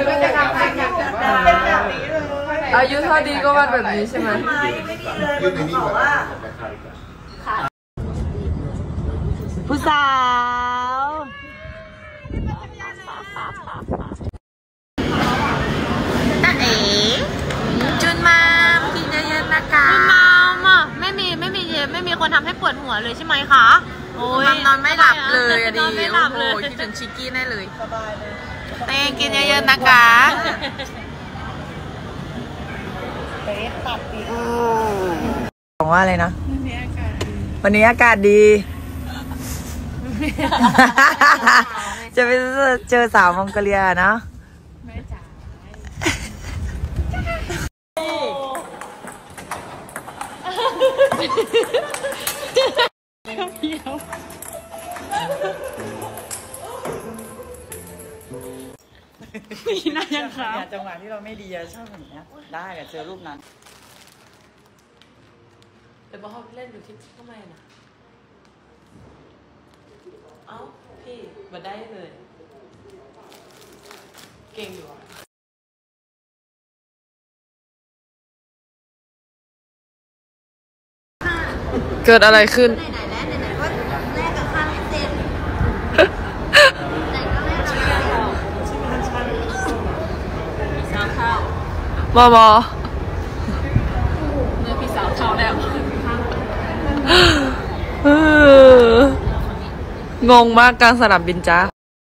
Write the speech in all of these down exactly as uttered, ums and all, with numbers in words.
ก็จะทำเป็นแบบนี้เลยอายุเท่าดีก็วาดแบบนี้ใช่ไหมไม่ดีเลยมันบอกว่าผู้สาวตาเอ๋จุนมากินเยอะๆนะคะจุนมาอ่ะไม่มีไม่มีไม่มีคนทำให้ปวดหัวเลยใช่ไหมคะโอ้ยนอนไม่หลับเลยอะดิโอ้โหคิดถึงชิคกี้แน่เลยสบายเลยเต้กินเยอะๆนะคะเป๊ะตัดดีบอกว่าอะไรนะวันนี้อากาศดีจะไปเจอสาวมองโกเลียนะไม่จ๋ามีน่ายังคะจังหวะที่เราไม่ดีชอบแบบนี้ได้อะเจอรูปนั้นแต่พอเขาเล่นอยู่ที่ทำไมนะเอ้าพี่มาได้เลยเก่งอยู่เกิดอะไรขึ้นไหนๆแล้วไหนๆก็แลกกับข้าวให้เสร็จไหนก็แลกกับข้าวพี่สาวข้าวบอบอเมื่อพี่สาวข้าวแล้วงงมากกลางสนามบินจ้า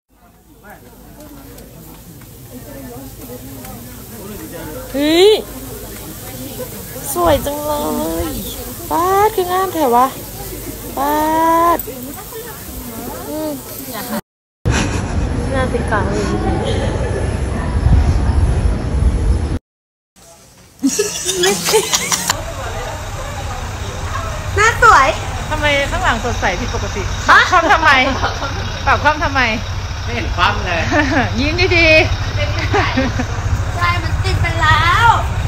เฮ้ยสวยจังเลยป้าดคืองามแถววะป้าดน่าติดกลางเลยหน้าสวยทำไมข้างหลังสดใสผิดปกติปากคว่ำทำไมปากคว่ำทำไมไม่เห็นคว่ำเลยยิ้มดีๆใช่มันติดไปแล้ว